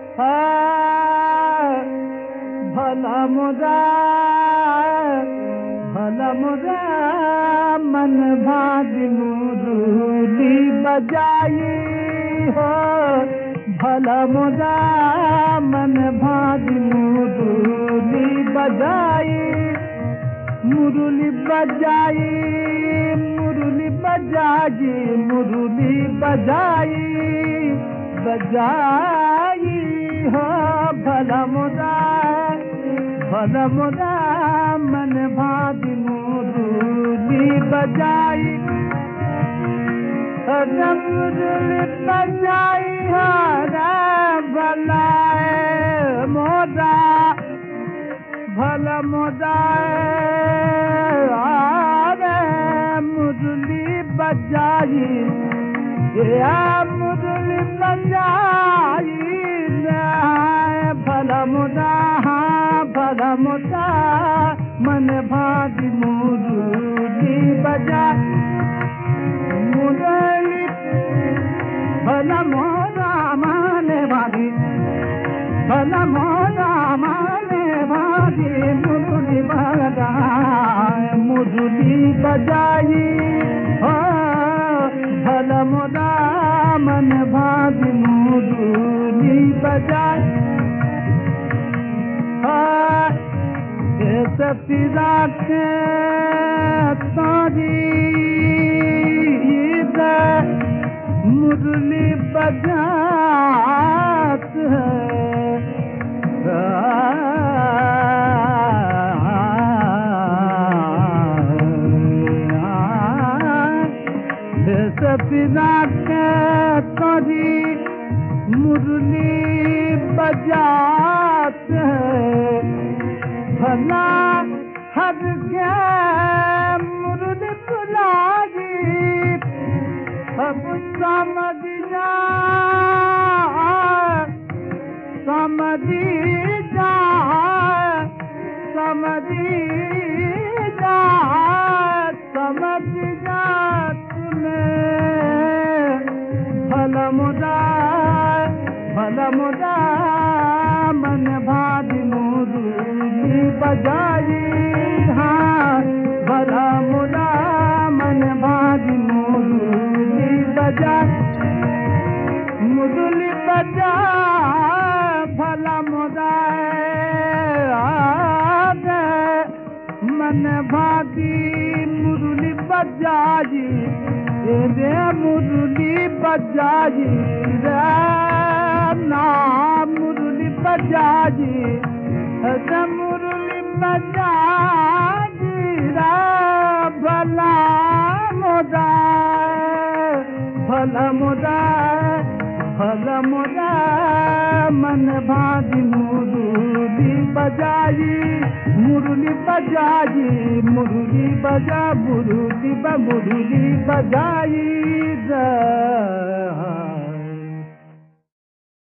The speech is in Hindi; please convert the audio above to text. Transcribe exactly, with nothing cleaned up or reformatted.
भला मुदा भला मुदा मन भागी मुरली बजाई हो भला मुदा मन भागी मुरली बजाई मुरली बजाई मुरली बजाई मुरली बजाई बजाई हो भला मुदा भला मुदा मन भागी मुरली बजाई मुरली बजाई हरा भला मुदा भला मुदा मुरली बजाई या मुरली बजाई भला मुदा भला मुदा मन भागी मुरली बजाई मुरली भला मुदा मन भागी भला मुदा मन भागी मुरली बजाई मुरली बजाई भला मुदा मन भागी मुरली बजाई सतीदा के तारी मुरली बजात है सतीदा के तारी मुरली बजात है भला हर गया मुरली बुलाई अब समझ जा समझ जा समझ जा समझ जा तुम्हें भला मुदा भला मुदा मन भागी मुरली बजाई हाँ भला मुदा मन भागी मुरली बजाई मुरली बजा भला मुदा मन भागी मुरली बजाई रे मुरली बजाई रे ना मुरली बजाई मुरली बजाई रे भला मुदा भला मुदा भला मुदा मन भागी मुरली बजाई मुरली बजाई मुरली बजा मुरली ब मुरली बजाई द